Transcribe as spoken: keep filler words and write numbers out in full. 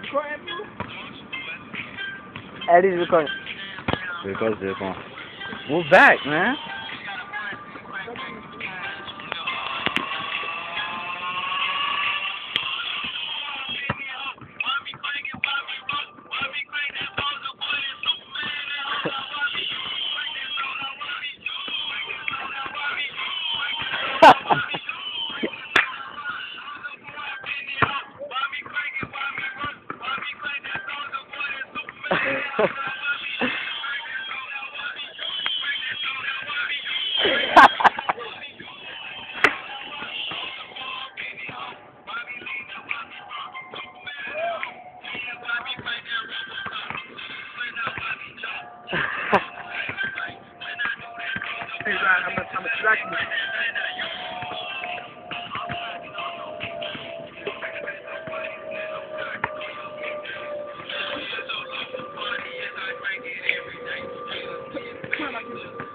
recording, bro? Eddie's recording. Record, record. Move back, man. He's like, I'm a, I'm a slack man. Come on,